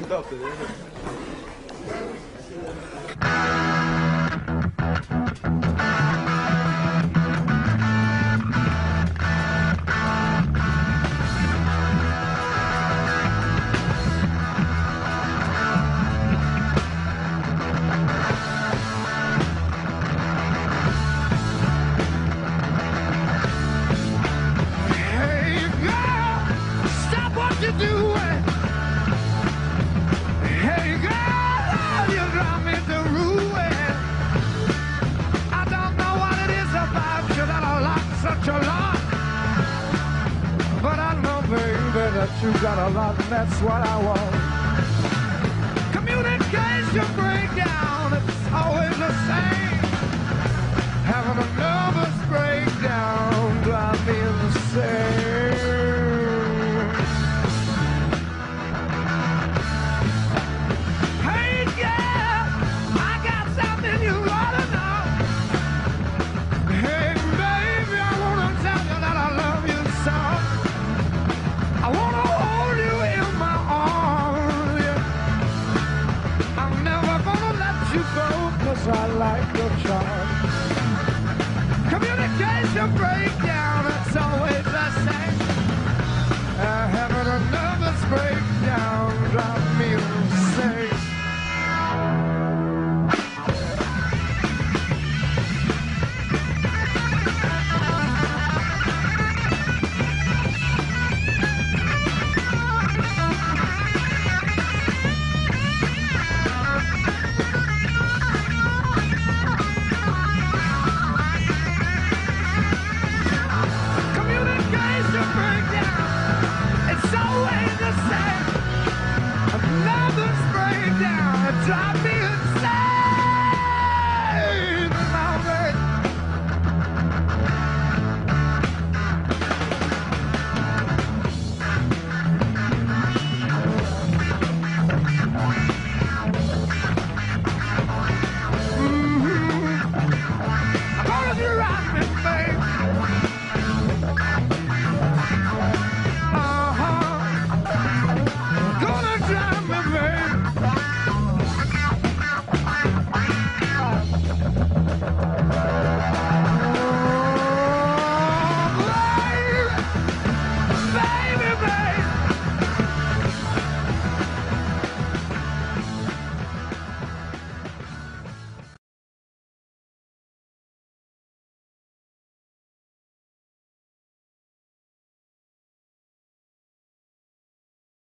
puntate. You got a lot, and that's what I want. Communication breakdown, it's always the same. Having a nervous breakdown drive me insane. Hey, yeah, I got something you ought to know. Hey, baby, I want to tell you that I love you so. I want to hold you in my arms, yeah. I'm never gonna let you go, 'cause I like your charm. Communication break